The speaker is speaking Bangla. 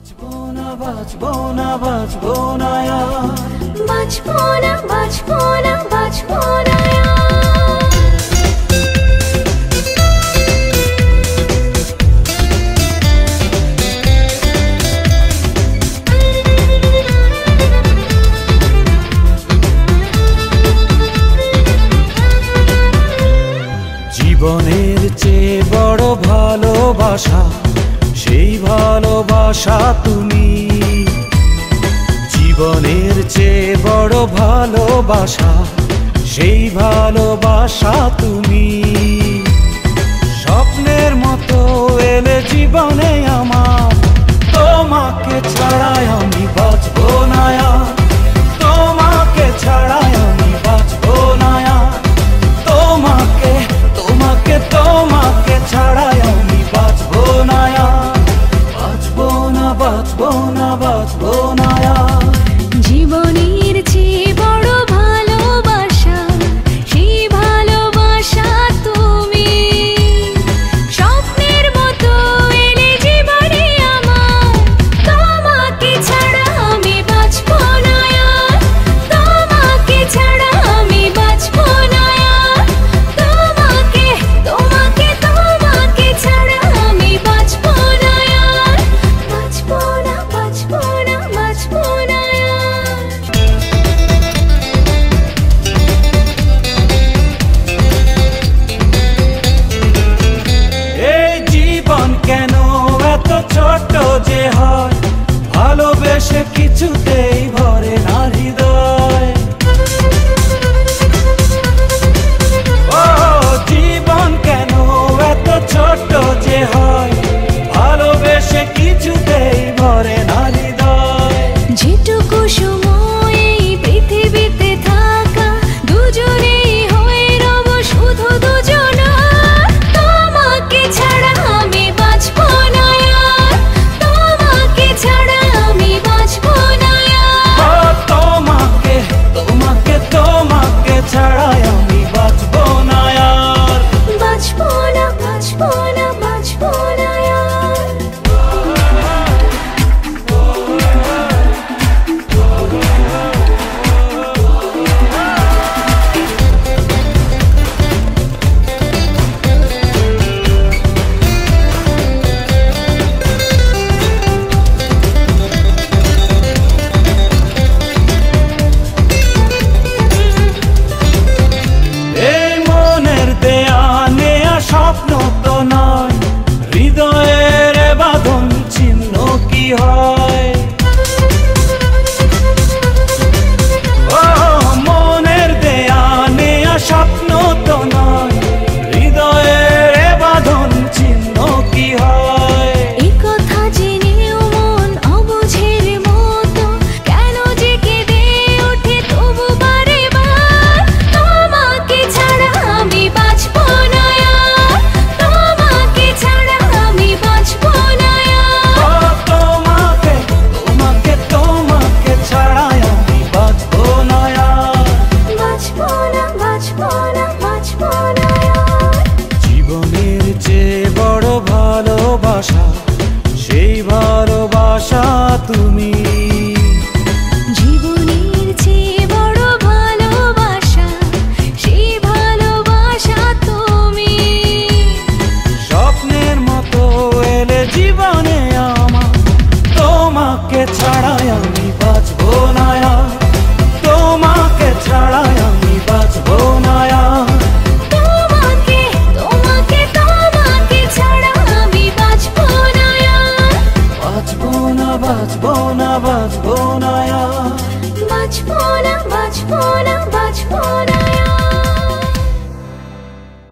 বাঁচবো না বাঁচবো না বাঁচবো না আর, বাঁচবো না বাঁচবো না বাঁচবো না আর। জীবনের চেয়ে বড় ভালোবাসা, সেই ভালোবাসা তুমি। জীবনের চেয়ে বড় ভালোবাসা, সেই ভালোবাসা তুমি। স্বপ্নের মতো এলে জীবনে আমার, তোমাকে ছাড়াই আমি বাঁচবো না আর, তোমাকে ছাড়াই আমি বাঁচবো না আর, তোমাকে তোমাকে তোমাকে ছাড়াই আমি বাঁচবো না আর, বাঁচবো না বাঁচবো না বাঁচবো না আর। জীবনের চেয়ে বড় ভালোবাসা, সেই ভালোবাসা তুমি। স্বপ্নের মতো এলে জীবনে আমার, তোমাকে ছাড়া আমি বাঁচবো না আর, তোমাকে ছাড়া আমি বাঁচবো না আর, তোমাকে তোমাকে তোমাকে ছাড়া আমি বাঁচবো না আর, বাঁচবো না বাঁচবো না বাঁচবো না আর। এই জীবন কেন এত ছোট যে হয়, ভালোবেসে কিছুতেই ভরে না হৃদয়। ও জীবন কেন এত ছোট যে হয়, ভালোবেসে কিছুতেই ভরে না হৃদয়। যেটুকু সময় এই পৃথিবীতে থাকা, দুজনেই হয়ে রব শুধু দুজন। তোমাকে ছাড়া আমি বাঁচবো না আর, তোমাকে ছাড়া আমি বাঁচবো না আর। ও তোমাকে তোমাকে তোমাকে ছাড়াই আমি বাঁচবো না আর, বাঁচবো না বাঁচবো না বাঁচবো না আর। এই মনের দেয়া নেয়া স্বপ্ন তো নয়, হৃদয়ের বাঁধন চিহ্ন কি হয়। ও মনের দেয়া নেয়া স্বপ্ন তো নয়, হৃদয়ের বাঁধন চিহ্ন কি হয়। এই কথা জেনেও মন অবুঝের মতো, কেন যে কেঁদে ওঠে তবু বারে বার। তোমাকে ছাড়া আমি বাঁচবো না আর, তোমাকে ছাড়া আমি বাঁচবো না ও আর। তোমাকে তোমাকে তোমাকে ছাড়াই আমি বাঁচবো না আর, বাঁচবো না বাঁচবো না বাঁচবো না আর। জীবনের চেয়ে বড় ভালোবাসা, সেই ভালোবাসা তুমি। জীবনের চেয়ে বড় ভালোবাসা, সেই ভালোবাসা তুমি। স্বপ্নের মতো এলে জীবনে আমার, তোমাকে ছাড়াই আমি বাঁচবো না আর, তোমাকে ছাড়াই আমি বাঁচবো না আর, তোমাকে তোমাকে তোমাকে ছাড়া আমি বাঁচবো না আর, বাঁচবো না বাঁচবো না বাঁচবো না আর। বাঁচবো না বাঁচবো না বাঁচবো না আর।